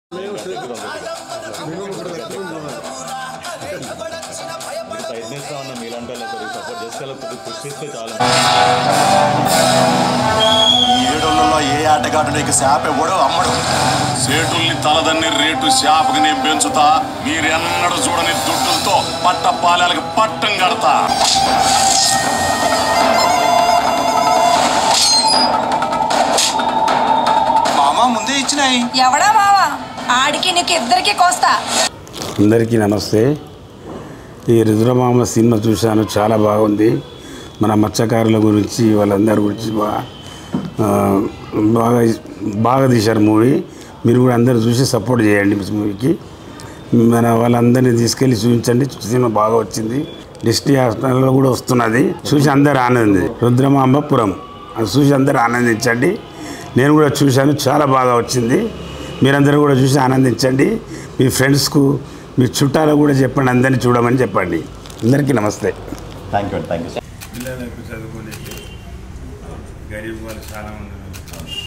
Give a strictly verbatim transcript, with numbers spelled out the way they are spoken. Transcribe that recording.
ప్రయత్నిస్తా ఉన్నా మీలాంటి వాళ్ళకి సపోర్ట్ చేస్తే కృషి చేస్తే చాలా. ఈ ఏడులలో ఏ ఆటగాడు నీకు శాప ఇవ్వడు అమ్మడు. సేటుల్ని తలదన్ని రేటు శాపకి నేను పెంచుతా. మీరెన్నడూ చూడని దుడ్డులతో పట్ట పాలకి పట్టం కడతా. మామా ముందే ఇచ్చినాయి. ఎవడా మావా? ఆడికి నీకు ఇద్దరికి కోస్తా. అందరికీ నమస్తే. ఈ రుద్రమామ సినిమా చూశాను, చాలా బాగుంది. మన మత్స్యకారుల గురించి వాళ్ళందరి గురించి బాగా బాగా బాగా తీశారు మూవీ. మీరు కూడా అందరూ చూసి సపోర్ట్ చేయండి మూవీకి. మన వాళ్ళందరినీ తీసుకెళ్ళి చూపించండి. సినిమా బాగా వచ్చింది. డిస్ట్రీ హాస్పిటల్లో కూడా వస్తున్నది. చూసి అందరూ ఆనంది. రుద్రమాంబపురం అది చూసి అందరూ ఆనందించండి. నేను కూడా చూశాను, చాలా బాగా వచ్చింది. మీరందరూ కూడా చూసి ఆనందించండి. మీ ఫ్రెండ్స్కు మీ చుట్టాలకు కూడా చెప్పండి, అందరినీ చూడమని చెప్పండి. అందరికీ నమస్తే. Thank you thank you. పిల్లలకు చదువుకునే గరీబ్ వాళ్ళు చాలామంది